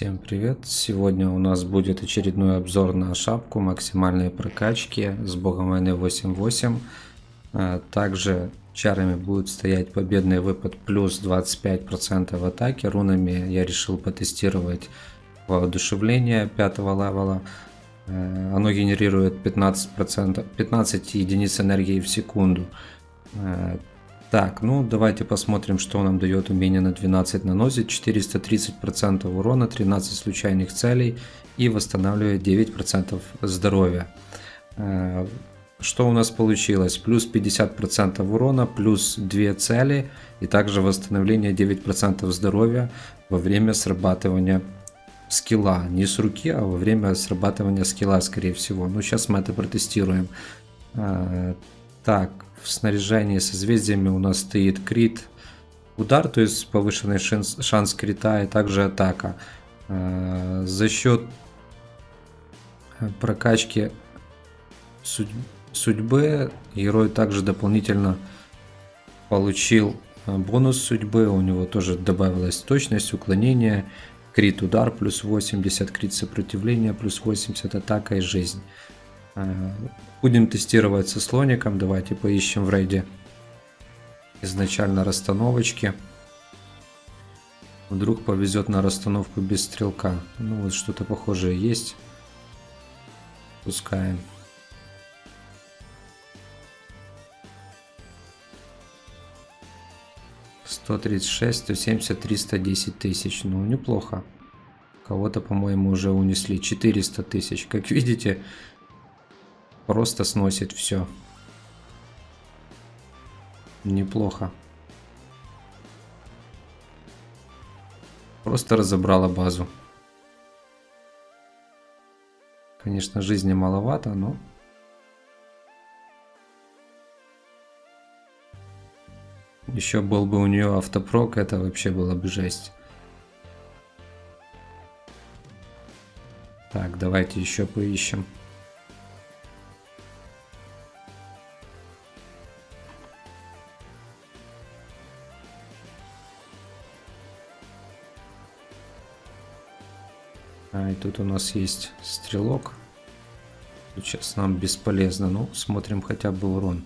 Всем привет! Сегодня у нас будет очередной обзор на шапку максимальной прокачки с богом войны 8.8. Также чарами будет стоять победный выпад плюс 25% атаки. Рунами я решил потестировать воодушевление 5-го левела. Оно генерирует 15 единиц энергии в секунду. Так, ну давайте посмотрим, что нам дает умение на 12 наносит, 430% урона, 13 случайных целей и восстанавливает 9% здоровья. Что у нас получилось? Плюс 50% урона, плюс 2 цели и также восстановление 9% здоровья во время срабатывания скилла. Не с руки, а во время срабатывания скилла, скорее всего. Ну, сейчас мы это протестируем. Так, в снаряжении созвездиями у нас стоит крит удар, то есть повышенный шанс крита и также атака. За счет прокачки судьбы герой также дополнительно получил бонус судьбы, у него тоже добавилась точность, уклонение, крит удар плюс 80, крит сопротивление плюс 80, атака и жизнь. Будем тестировать со слоником. Давайте поищем в рейде изначально расстановочки. Вдруг повезет на расстановку без стрелка. Ну вот что-то похожее есть. Пускаем. $136, 170, 310 тысяч. Ну неплохо. Кого-то, по-моему, уже унесли. 400 тысяч. Как видите, просто сносит все. Неплохо. Просто разобрала базу. Конечно, жизни маловато, но... Еще был бы у нее автопрок, это вообще было бы жесть. Так, давайте еще поищем. И тут у нас есть стрелок. Сейчас нам бесполезно, но смотрим хотя бы урон.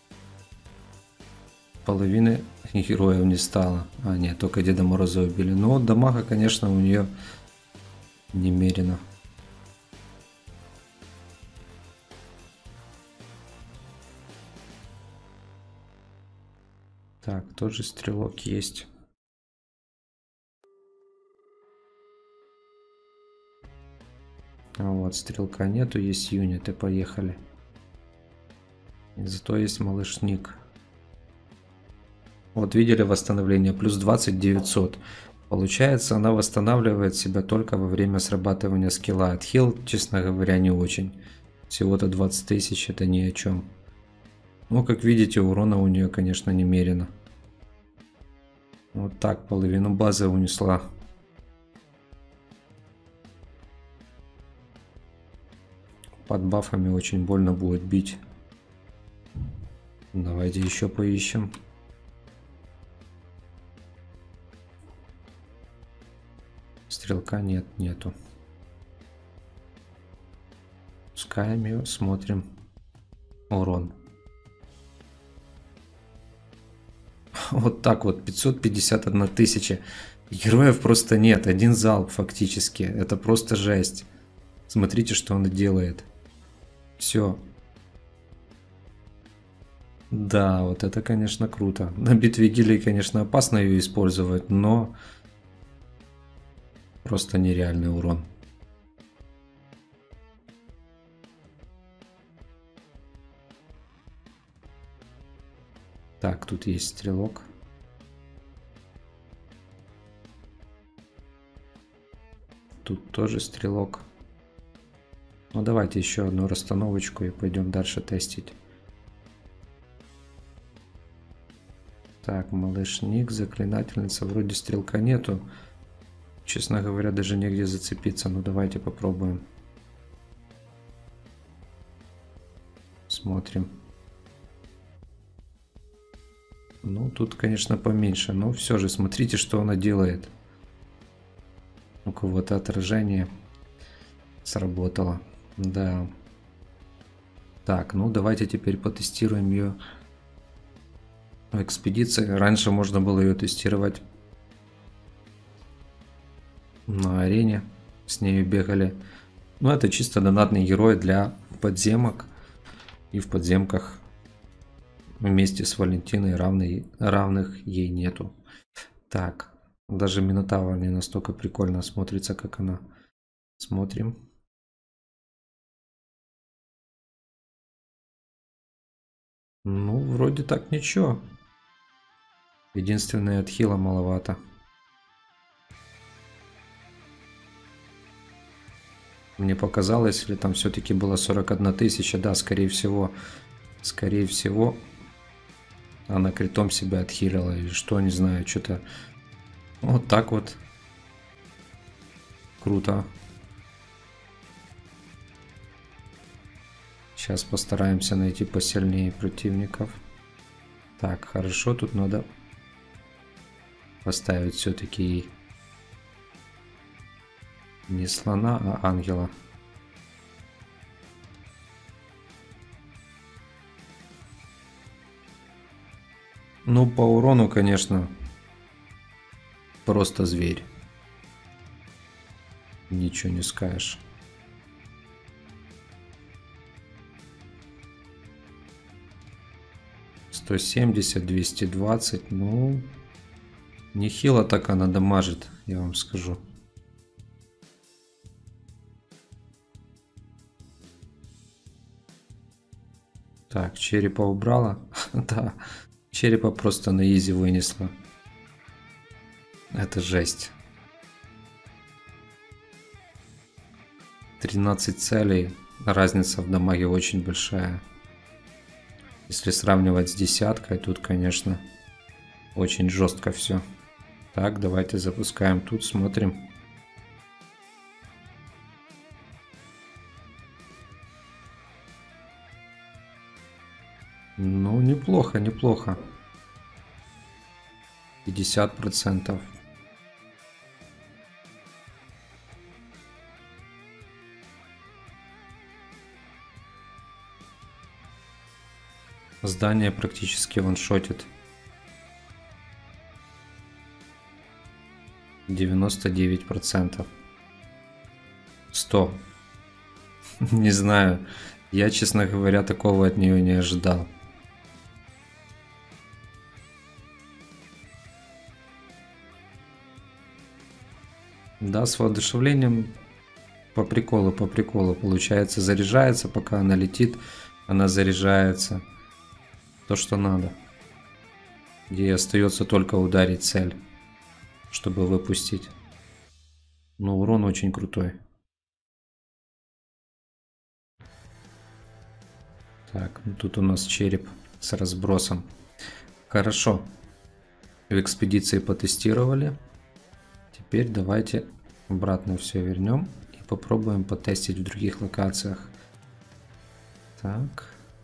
Половины героев не стало. А нет, только Деда Мороза убили. Но дамага, конечно, у нее немерено. Так, тоже стрелок есть. Вот, стрелка нету, есть юниты, поехали. И зато есть малышник. Вот видели восстановление, плюс 20 900. Получается, она восстанавливает себя только во время срабатывания скилла. Отхил, честно говоря, не очень. Всего-то 20 тысяч, это ни о чем. Но, как видите, урона у нее, конечно, немерено. Вот так, половину базы унесла. Под бафами очень больно будет бить. Давайте еще поищем. Стрелка нету. Пускаем ее, смотрим. Урон. Вот так вот, 551 тысяча. Героев просто нет, один залп фактически. Это просто жесть. Смотрите, что он делает. Все. Да, вот это, конечно, круто. На битве гилей, конечно, опасно ее использовать, но просто нереальный урон. Так, тут есть стрелок. Тут тоже стрелок. Ну давайте еще одну расстановочку и пойдем дальше тестить. Так, малышник, заклинательница, вроде стрелка нету. Честно говоря, даже негде зацепиться. Ну давайте попробуем. Смотрим. Ну тут, конечно, поменьше, но все же смотрите, что она делает. У кого-то отражение сработало. Да. Так, ну давайте теперь потестируем ее в экспедиции. Раньше можно было ее тестировать на арене. С нею бегали. Но это чисто донатный герой для подземок. И в подземках вместе с Валентиной равных ей нету. Так, даже Минотавр не настолько прикольно смотрится, как она. Смотрим. Ну, вроде так ничего. Единственное, отхила маловато. Мне показалось, или там все-таки было 41 тысяча. Да, скорее всего. Скорее всего. Она критом себя отхилила. Или что, не знаю. Что-то вот так вот. Круто. Сейчас постараемся найти посильнее противников. Так, хорошо. Тут надо поставить все-таки не слона, а ангела. Ну, по урону, конечно, просто зверь. Ничего не скажешь. $170, 220, ну, нехило так она дамажит, я вам скажу. Так, черепа убрала. Да, черепа просто на изи вынесла. Это жесть. 13 целей. Разница в дамаге очень большая. Если сравнивать с десяткой, тут, конечно, очень жестко все. Так, давайте запускаем тут, смотрим. Ну, неплохо, неплохо. 50%. Здание практически ваншотит. 99%. 100. Не знаю. Я, честно говоря, такого от нее не ожидал. Да, с воодушевлением по приколу. Получается, заряжается, пока она летит, она заряжается. То, что надо. Ей остается только ударить цель, чтобы выпустить. Но урон очень крутой. Так, ну тут у нас череп с разбросом. Хорошо. В экспедиции потестировали. Теперь давайте обратно все вернем и попробуем потестить в других локациях. Так.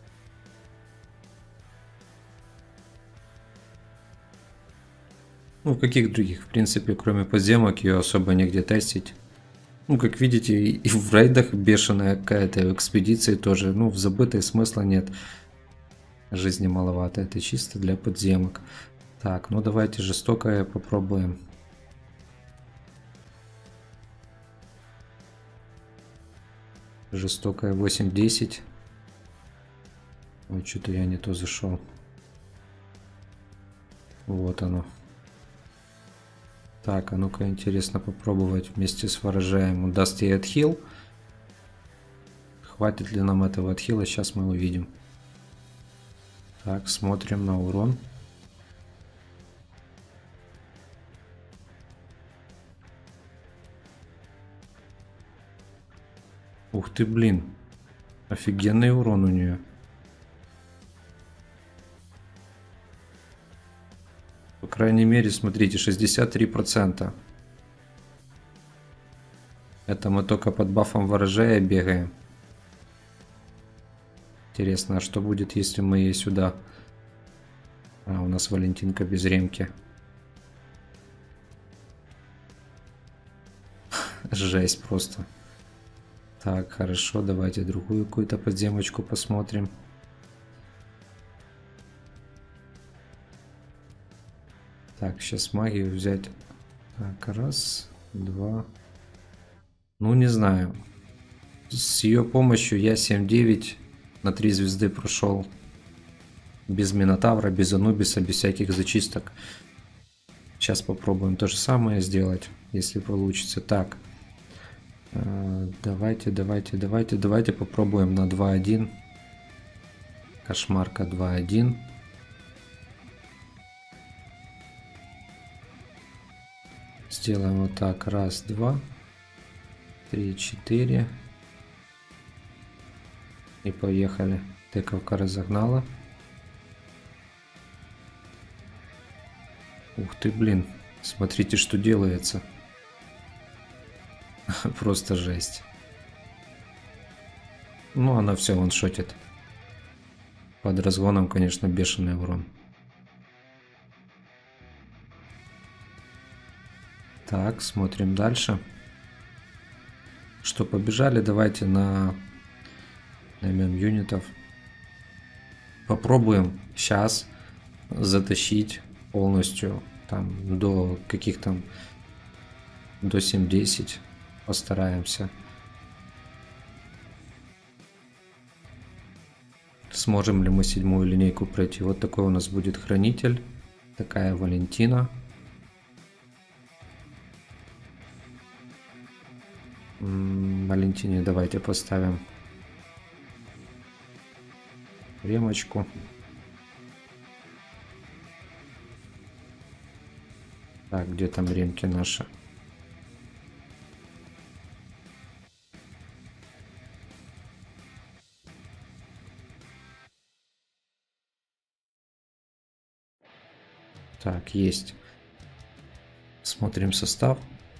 Ну, в каких других? В принципе, кроме подземок, ее особо негде тестить. Ну, как видите, и в рейдах бешеная какая-то, в экспедиции тоже. Ну, в забытой смысла нет. Жизни маловато. Это чисто для подземок. Так, ну давайте жестокое попробуем. Жестокое 8-10. Ой, что-то я не то зашел. Вот оно. Так, а ну-ка интересно попробовать вместе с ворожаем. Даст ей отхил. Хватит ли нам этого отхила, сейчас мы увидим. Так, смотрим на урон. Ух ты, блин. Офигенный урон у нее. По крайней мере, смотрите, 63%. Это мы только под бафом ворожая бегаем. Интересно, а что будет, если мы ей сюда... А, у нас Валентинка без ремки. Жесть просто. Так, хорошо, давайте другую какую-то подземочку посмотрим. Так, сейчас магию взять. Так, раз, два. Ну, не знаю. С ее помощью я 7-9 на 3 звезды прошел. Без Минотавра, без Анубиса, без всяких зачисток. Сейчас попробуем то же самое сделать, если получится. Так. Давайте попробуем на 2-1. Кошмарка 2-1. Сделаем вот так. Раз, два, три, 4. И поехали. Тыковка разогнала. Ух ты, блин. Смотрите, что делается. Просто жесть. Ну, она все ваншотит. Под разгоном, конечно, бешеный урон. Так, смотрим дальше. Что, побежали? Давайте наймем юнитов. Попробуем сейчас затащить полностью там до каких-то до 7-10. Постараемся. Сможем ли мы 7-ю линейку пройти? Вот такой у нас будет хранитель. Такая Валентина. Валентине давайте поставим ремочку. Так, где там ремки наши? Так, есть. Смотрим состав.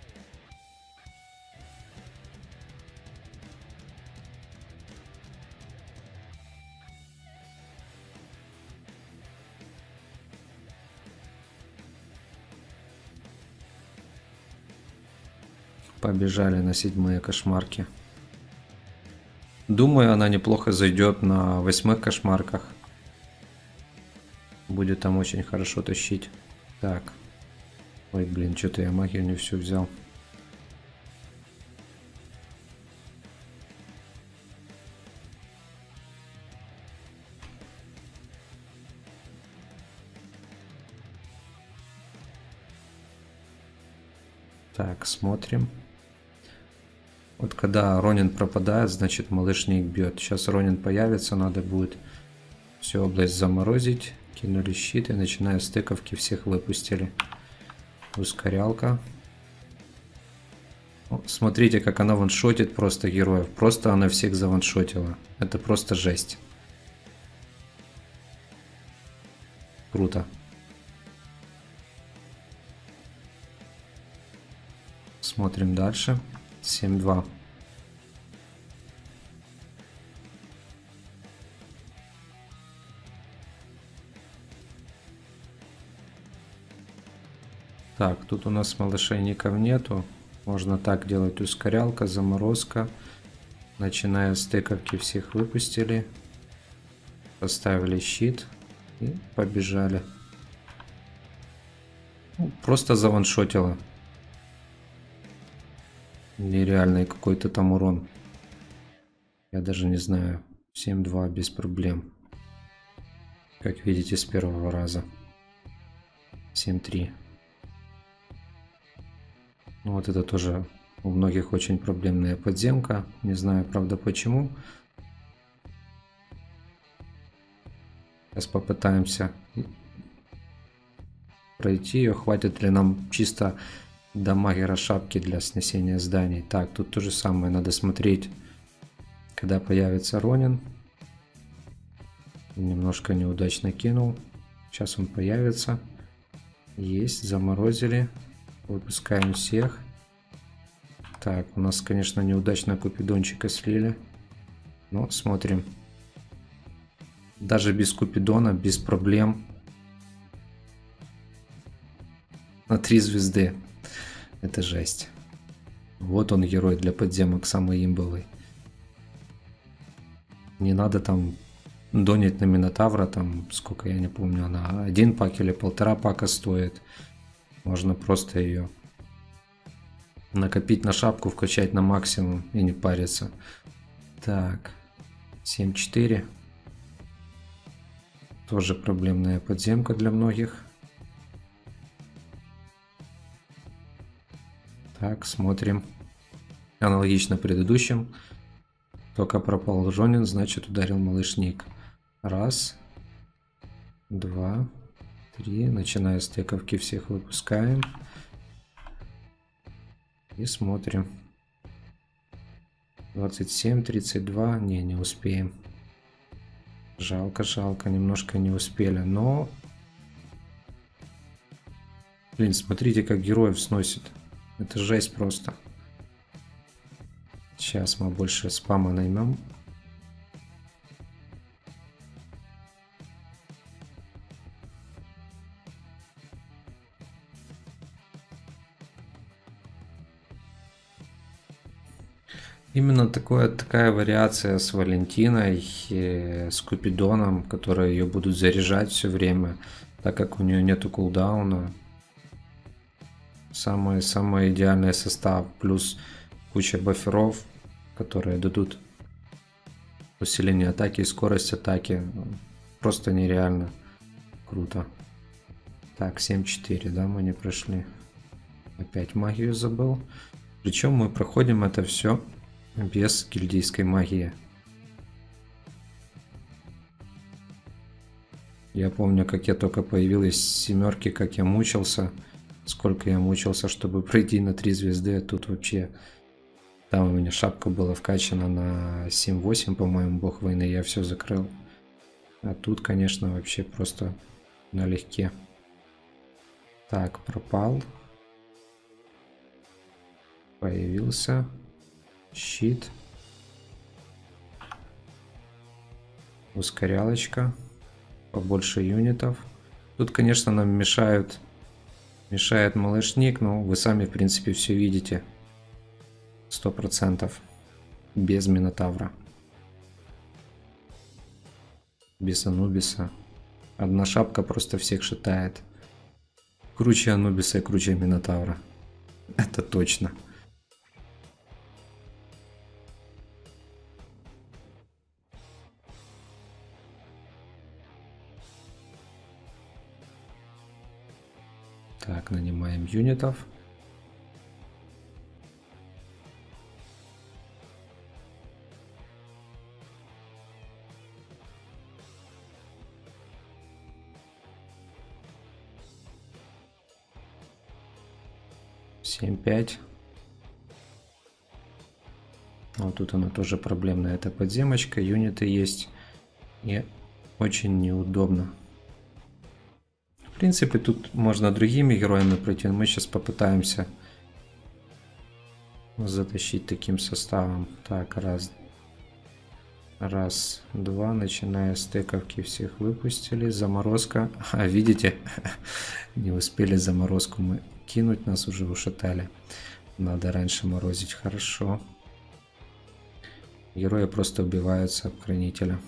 Побежали на 7-е кошмарки. Думаю, она неплохо зайдет на 8-х кошмарках. Будет там очень хорошо тащить. Так. Ой, блин, что-то я магию не всю взял. Так, смотрим. Вот когда Ронин пропадает, значит малышник бьет. Сейчас Ронин появится, надо будет всю область заморозить. Кинули щит и начиная с тыковки всех выпустили. Ускорялка. О, смотрите, как она ваншотит просто героев. Просто она всех заваншотила. Это просто жесть. Круто. Смотрим дальше. 7-2. Так, тут у нас малышейников нету. Можно так делать: ускорялка, заморозка. Начиная с тыковки всех выпустили. Поставили щит и побежали. Ну, просто заваншотило. Нереальный какой-то там урон. Я даже не знаю. 7-2 без проблем. Как видите, с первого раза. 7-3. Ну, вот это тоже у многих очень проблемная подземка. Не знаю, правда, почему. Сейчас попытаемся пройти ее. Хватит ли нам чисто дамагера шапки для снесения зданий. Так, тут то же самое. Надо смотреть, когда появится Ронин. Немножко неудачно кинул. Сейчас он появится. Есть, заморозили. Выпускаем всех. Так, у нас, конечно, неудачно Купидончика слили. Но смотрим. Даже без Купидона, без проблем. На 3 звезды. Это жесть. Вот он, герой для подземок, самый имбовый. Не надо там донить на Минотавра, там сколько, я не помню, она 1 пак или 1,5 пака стоит. Можно просто ее накопить на шапку, вкачать на максимум и не париться. Так, 7-4. Тоже проблемная подземка для многих. Так, смотрим. Аналогично предыдущим. Только пропал Жонин, значит ударил малышник. Раз, два, три. Начиная с тековки всех выпускаем. И смотрим. 27, 32. Не успеем. Жалко, жалко. Немножко не успели. Но... Блин, смотрите, как героев сносит. Это жесть просто. Сейчас мы больше спама наймем. Именно такая вариация с Валентиной, с Купидоном, которые ее будут заряжать все время, так как у нее нету кулдауна. Самый идеальный состав, плюс куча баферов, которые дадут усиление атаки и скорость атаки. Просто нереально круто. Так, 7-4, да, мы не прошли. Опять магию забыл. Причем мы проходим это все без гильдейской магии. Я помню, как я только появилась с 7, как я мучился. Сколько я мучился, чтобы пройти на 3 звезды. А тут вообще... Там у меня шапка была вкачана на 7-8, по-моему, бог войны. Я все закрыл. А тут, конечно, вообще просто налегке. Так, пропал. Появился. Щит. Ускорялочка. Побольше юнитов. Тут, конечно, нам мешает малышник, но вы сами, в принципе, все видите. 100%. Без Минотавра. Без Анубиса. Одна шапка просто всех шатает. Круче Анубиса и круче Минотавра. Это точно. Так, нанимаем юнитов. Семь, 5. Вот тут она тоже проблемная. Это подземочка, юниты есть. И очень неудобно. В принципе, тут можно другими героями пройти, но мы сейчас попытаемся затащить таким составом. Так, раз, два, начиная с тековки всех выпустили. Заморозка. А, видите, не успели заморозку мы кинуть, нас уже ушатали. Надо раньше морозить, хорошо. Герои просто убиваются об хранителя.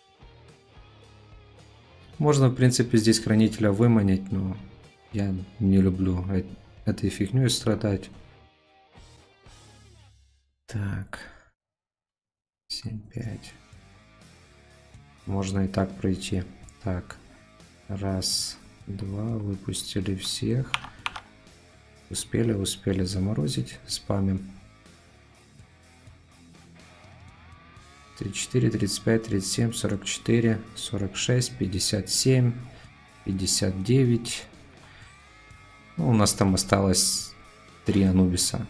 Можно, в принципе, здесь хранителя выманить, но я не люблю этой фигней страдать. Так. 7-5. Можно и так пройти. Так. Раз, два. Выпустили всех. Успели заморозить. Спамим. 34, 35, 37, 44, 46, 57, 59. Ну, у нас там осталось 3 Анубиса.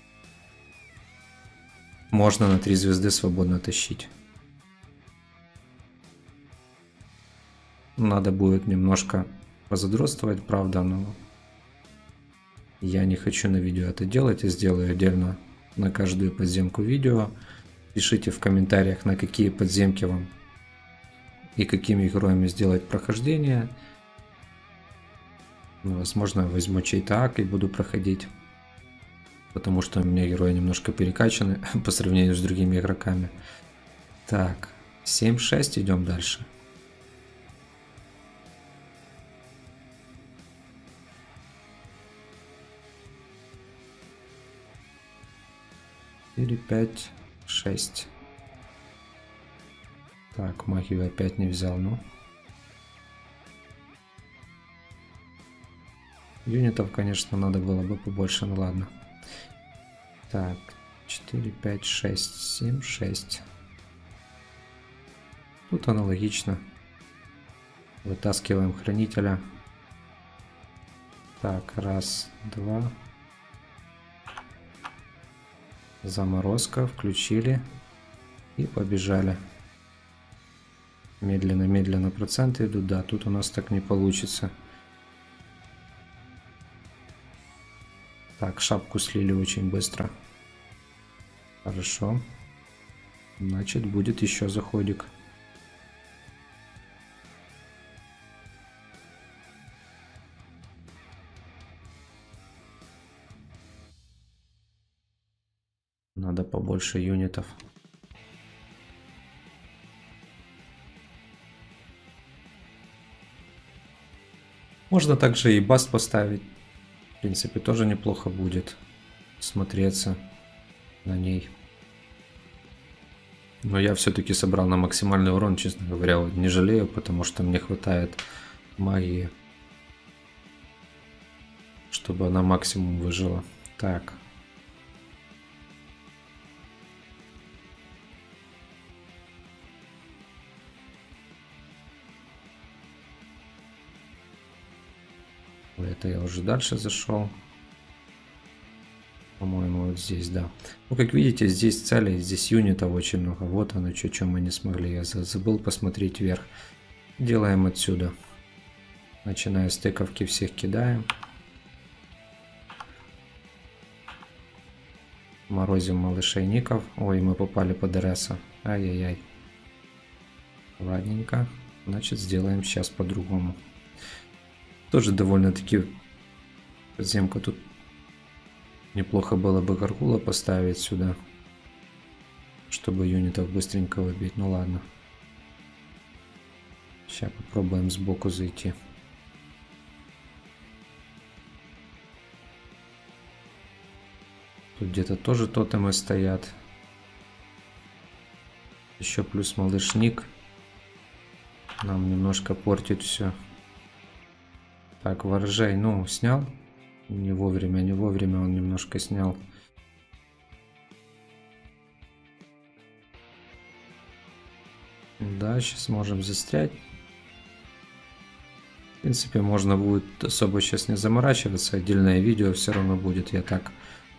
Можно на 3 звезды свободно тащить. Надо будет немножко позадротствовать, правда, но я не хочу на видео это делать. Я сделаю отдельно на каждую подземку видео. Пишите в комментариях, на какие подземки вам и какими героями сделать прохождение. Возможно, возьму чей-то ак и буду проходить. потому что у меня герои немножко перекачаны по сравнению с другими игроками. Так, 7-6, идем дальше. Или 5-6. Так, магию опять не взял, ну. Юнитов, конечно, надо было бы побольше, ну ладно. Так, 4, 5, 6, 7, 6. Тут аналогично. Вытаскиваем хранителя. Так, раз, два. Заморозка, включили. И побежали. Медленно-медленно проценты идут. Да, тут у нас так не получится. Так, шапку слили очень быстро. Хорошо. Значит, будет еще заходик. Надо побольше юнитов. Можно также и баст поставить. В принципе, тоже неплохо будет смотреться на ней. Но я все-таки собрал на максимальный урон, честно говоря, вот не жалею, потому что мне хватает магии, чтобы она максимум выжила. Так. Это я уже дальше зашел. По-моему, вот здесь, да. Ну, как видите, здесь целей, здесь юнитов очень много. Вот оно, что мы не смогли. Я забыл посмотреть вверх. Делаем отсюда. Начиная с тыковки, всех кидаем. Морозим малышейников. Ой, мы попали под РСа. Ай-яй-яй. Ладненько. Значит, сделаем сейчас по-другому. Тоже довольно-таки подземка тут. Неплохо было бы гаргула поставить сюда, чтобы юнитов быстренько выбить. Ну ладно. Сейчас попробуем сбоку зайти. Тут где-то тоже тотемы стоят. Еще плюс малышник. Нам немножко портит все. Так, ворожей, ну, снял. Не вовремя он немножко снял. Да, сейчас можем застрять. В принципе, можно будет особо сейчас не заморачиваться. Отдельное видео все равно будет. Я так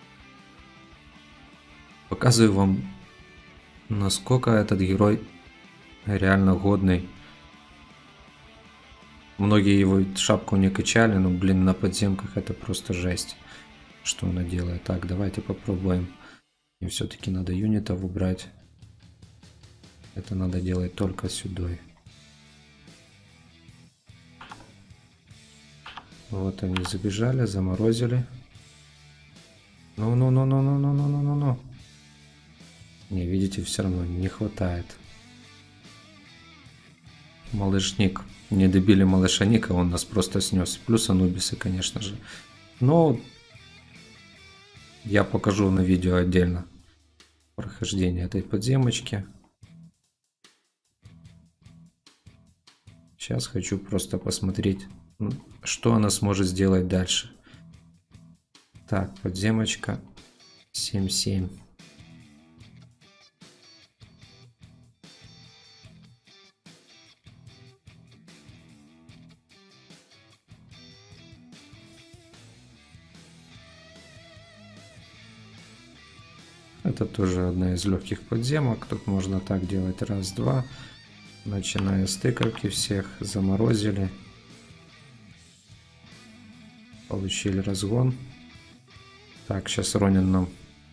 показываю вам, насколько этот герой реально годный. Многие его шапку не качали, но, блин, на подземках это просто жесть, что она делает. Так, давайте попробуем. И все-таки надо юнитов убрать. Это надо делать только сюда. Вот они забежали, заморозили. Ну. Не, видите, все равно не хватает. Малышник. Не добили малышаника, он нас просто снес. Плюс анубисы, конечно же. Но я покажу на видео отдельно прохождение этой подземочки. Сейчас хочу просто посмотреть, что она сможет сделать дальше. Так, подземочка 7-7. Это тоже одна из легких подземок. Тут можно так делать. Раз, два. Начиная с тыковки всех. Заморозили. Получили разгон. Так, сейчас Ронин нам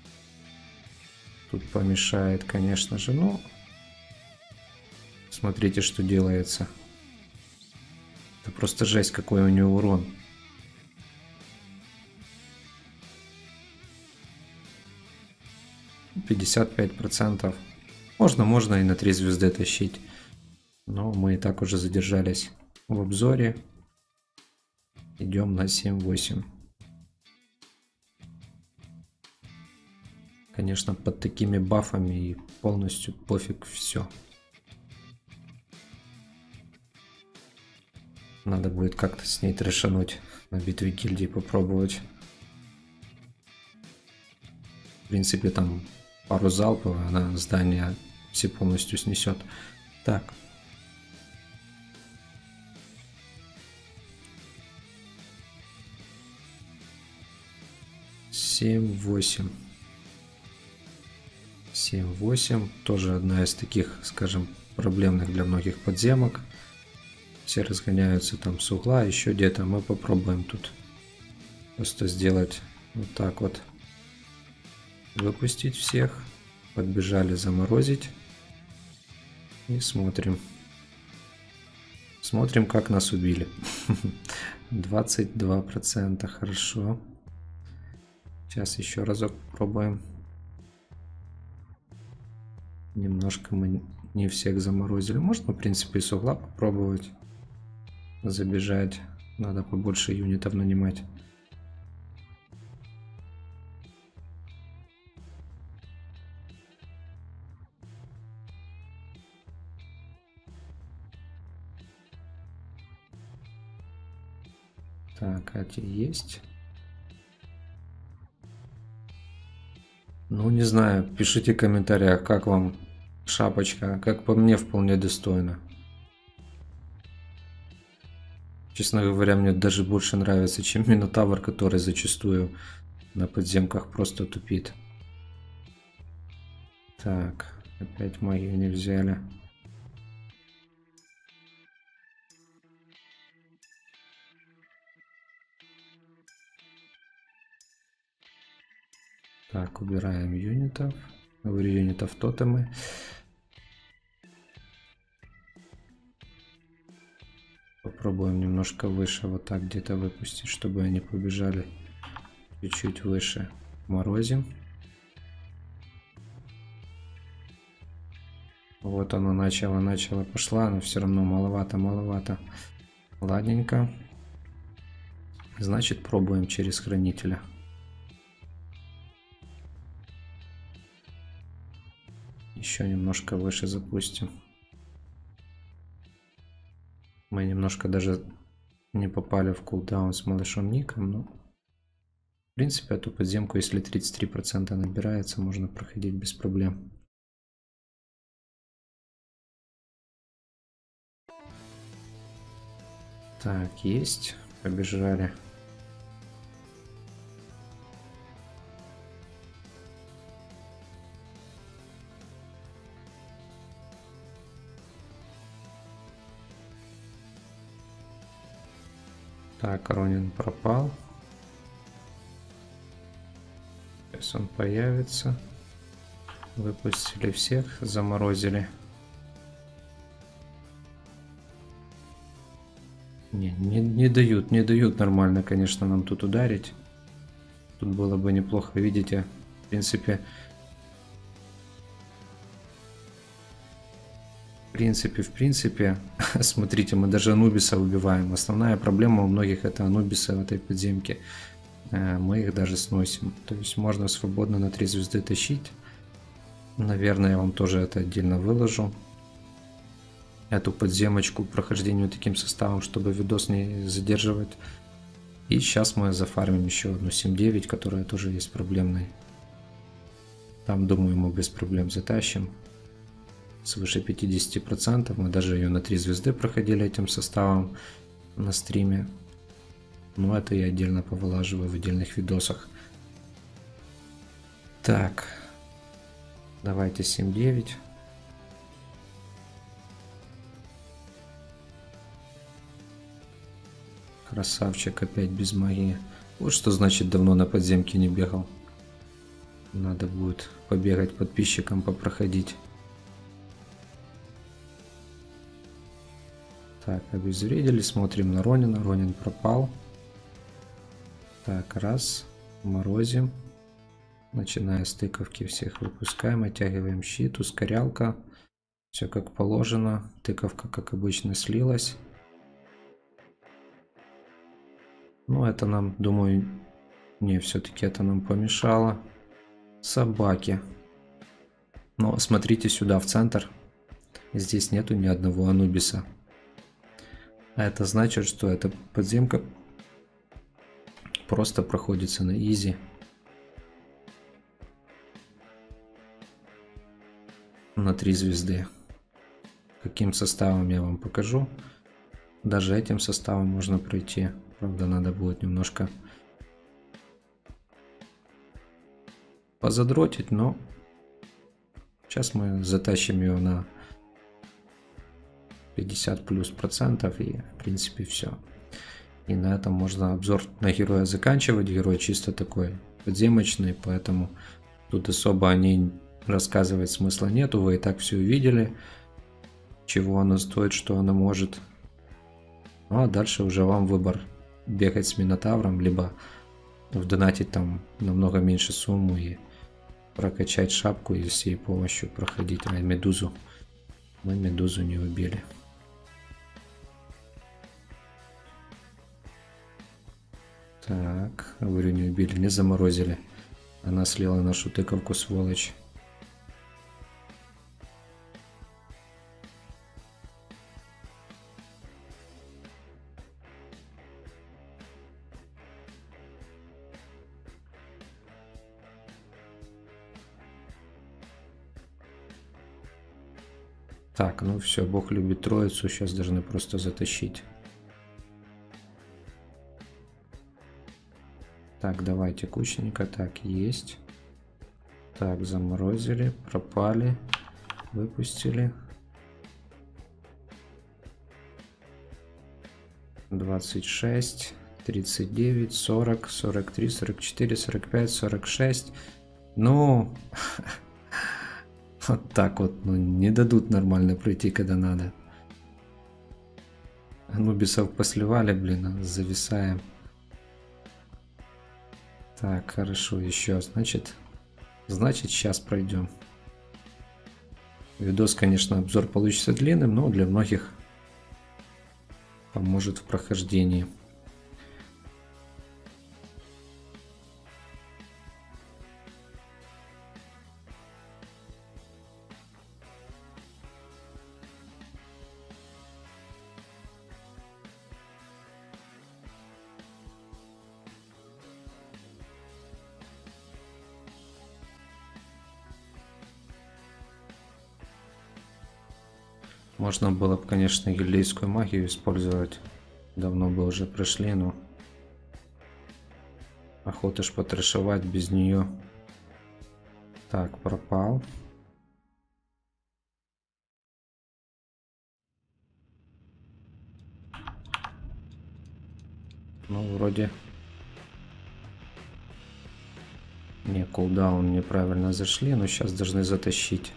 тут помешает, конечно же. Ну, смотрите, что делается. Это просто жесть, какой у него урон. 55%. Можно и на 3 звезды тащить. Но мы и так уже задержались в обзоре. Идем на 7-8. Конечно, под такими бафами и полностью пофиг все. Надо будет как-то с ней трешануть, на битве гильдии попробовать. В принципе, там пару залпов, она здание все полностью снесет. Так. Семь-восемь. 7-8. Тоже одна из таких, скажем, проблемных для многих подземок. Все разгоняются там с угла, еще где-то. Мы попробуем тут просто сделать вот так вот. Выпустить всех. Подбежали заморозить. И смотрим. Смотрим, как нас убили. 22%. Хорошо. Сейчас еще разок попробуем. Немножко мы не всех заморозили. Можно, в принципе, с угла попробовать забежать. Надо побольше юнитов нанимать. Так, эти есть. Ну, не знаю, пишите в комментариях, как вам шапочка. Как по мне, вполне достойно. Честно говоря, мне даже больше нравится, чем Минотавр, который зачастую на подземках просто тупит. Так, опять магию не взяли. Так, убираем юнитов. Говорю, юнитов тотемы. Попробуем немножко выше, вот так где-то выпустить, чтобы они побежали чуть-чуть выше. Морозим. Вот оно начало, пошла, но все равно маловато. Ладненько. Значит, пробуем через хранителя. Еще немножко выше запустим. Мы немножко даже не попали в кулдаун с малышом Ником, но в принципе эту подземку, если 33% набирается, можно проходить без проблем. Так, есть. Побежали. Так, Ронин пропал. Сейчас он появится. Выпустили всех, заморозили. Не дают нормально, конечно, нам тут ударить. Тут было бы неплохо, видите, в принципе, смотрите, мы даже Анубиса убиваем. Основная проблема у многих это Анубисы в этой подземке. Мы их даже сносим. То есть можно свободно на 3 звезды тащить. Наверное, я вам тоже это отдельно выложу. Эту подземочку прохождению таким составом, чтобы видос не задерживать. И сейчас мы зафармим еще одну 7-9, которая тоже есть проблемной. Там, думаю, мы без проблем затащим. Свыше 50%. Мы даже ее на 3 звезды проходили этим составом на стриме. Но это я отдельно повылаживаю в отдельных видосах. Так. Давайте 7-9. Красавчик, опять без магии. Вот что значит давно на подземке не бегал. Надо будет побегать подписчикам, попроходить. Так, обезвредили. Смотрим на Ронина. Ронин пропал. Так, раз. Морозим. Начиная с тыковки всех выпускаем, оттягиваем щит, ускорялка. Все как положено. Тыковка, как обычно, слилась. Ну, это нам, думаю, не, все-таки это нам помешало. Собаки. Но смотрите сюда, в центр. Здесь нету ни одного Анубиса. А это значит, что эта подземка просто проходится на изи. На 3 звезды. Каким составом я вам покажу. Даже этим составом можно пройти. Правда, надо будет немножко позадротить, но сейчас мы затащим ее на 50 плюс процентов, и в принципе все. И на этом можно обзор на героя заканчивать. Герой чисто такой подземочный, поэтому тут особо о ней рассказывать смысла нету. Вы и так все увидели, чего она стоит, что она может. Ну а дальше уже вам выбор: бегать с Минотавром, либо вдонатить там намного меньше сумму и прокачать шапку и с ее помощью проходить. А медузу. Мы медузу не убили. Так, говорю, не убили, не заморозили. Она слила нашу тыковку, сволочь. Так, ну все, Бог любит троицу, сейчас должны просто затащить. Так, давайте кучненько, так, есть. Так, заморозили, пропали, выпустили. 26, 39, 40, 43, 44, 45, 46. Ну... Вот так вот, ну не дадут нормально пройти, когда надо. Анубисов посливали, блин, зависаем. Так, хорошо, еще, значит сейчас пройдем. Видос, конечно, обзор получится длинным, но для многих поможет в прохождении. Можно было бы, конечно, гильдейскую магию использовать. Давно бы уже пришли, но охота ж потрешевать без нее. Так, пропал. Ну, вроде... Не, кулдаун неправильно зашли, но сейчас должны затащить.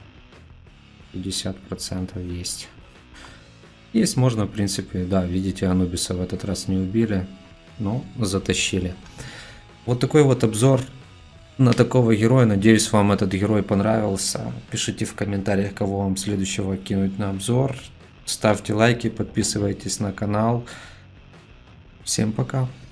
50% есть. Есть, можно, в принципе, да, видите, Анубиса в этот раз не убили, но затащили. Вот такой вот обзор на такого героя. Надеюсь, вам этот герой понравился. Пишите в комментариях, кого вам следующего кинуть на обзор. Ставьте лайки, подписывайтесь на канал. Всем пока.